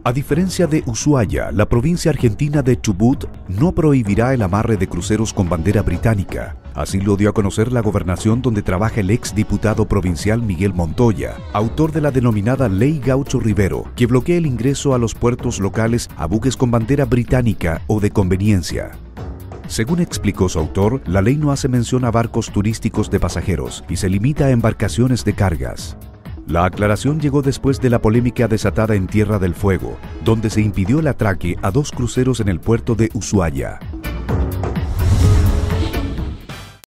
A diferencia de Ushuaia, la provincia argentina de Chubut no prohibirá el amarre de cruceros con bandera británica. Así lo dio a conocer la gobernación donde trabaja el ex diputado provincial Miguel Montoya, autor de la denominada Ley Gaucho Rivero, que bloquea el ingreso a los puertos locales a buques con bandera británica o de conveniencia. Según explicó su autor, la ley no hace mención a barcos turísticos de pasajeros y se limita a embarcaciones de cargas. La aclaración llegó después de la polémica desatada en Tierra del Fuego, donde se impidió el atraque a 2 cruceros en el puerto de Ushuaia.